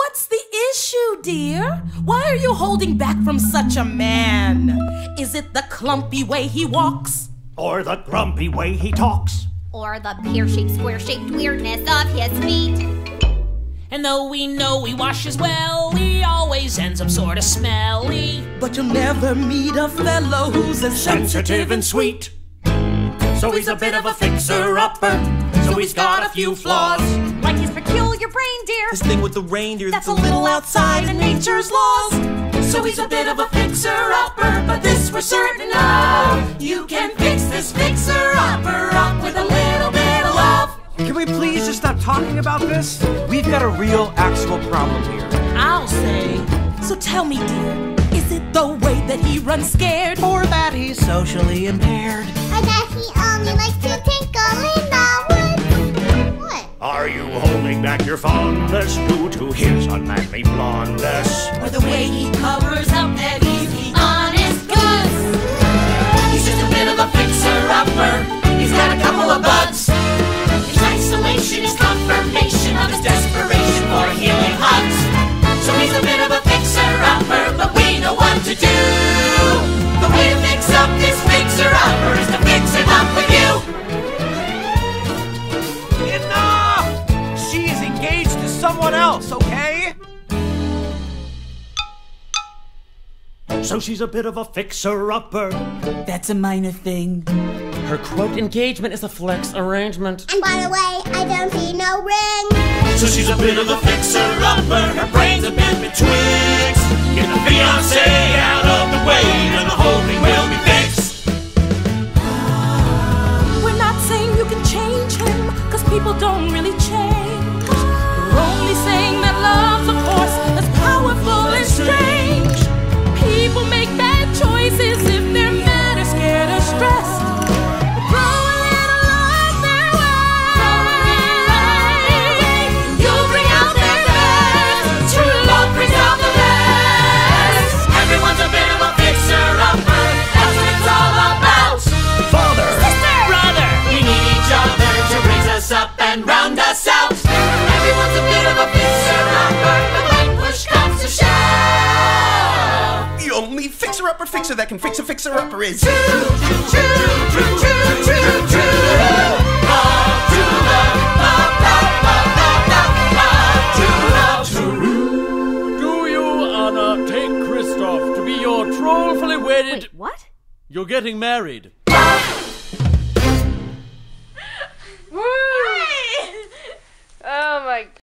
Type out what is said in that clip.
What's the issue, dear? Why are you holding back from such a man? Is it the clumpy way he walks? Or the grumpy way he talks? Or the pear-shaped, square-shaped weirdness of his feet? And though we know he washes well, he always ends up sorta smelly. But you'll never meet a fellow who's as Sensitive and sweet. So he's a bit of a fixer-upper. So he's got a few flaws. Like his peculiar reindeer. This thing with the reindeer That's a little outside of nature's laws. So he's a bit of a fixer-upper, but this we're certain of. You can fix this fixer-upper up with a little bit of love. Can we please just stop talking about this? We've got a real, actual problem here. I'll say. So tell me, dear, is it the way that he runs scared? Or that he's socially impaired? Or that he only likes to tinkle in the woods? What? Are you holding back your fondness due to his unmanly blondness? Or the way he covers up that he's the honest goods? He's just a bit of a fixer-upper. He's got a couple of bugs. His isolation is confirmation of his desperation for healing hugs. So he's a bit of a fixer-upper, but we know what to do. The way to fix up this fixer-upper is to fix him up with you. Enough! She is engaged to someone else, okay? So she's a bit of a fixer-upper. That's a minor thing. Her quote engagement is a flex arrangement. And by the way, I don't see no ring. So she's a bit of a fixer-upper. Her brain's a bit betwixt. Get the fiancé out of the way, and the whole thing will be fixed. We're not saying you can change him, cause people don't really change. We're only saying that love's a force that's powerful and strange. People make bad choices if they're mad or scared or stressed. Throw a little love their way. You'll bring out their best. True love brings out the best. Everyone's a bit of a fixer-upper. That's what it's all about. Father! Sister! Brother! We need each other to raise us up and round us out. Everyone's a bit of a fixer-upper, but when push comes to shove, The only fixer-upper fixer that can fix a fixer-upper is... true. Love to love, love, love, love, love, love, love to love. Do you, Anna, take Christoph to be your trollfully wedded... Wait, what? You're getting married.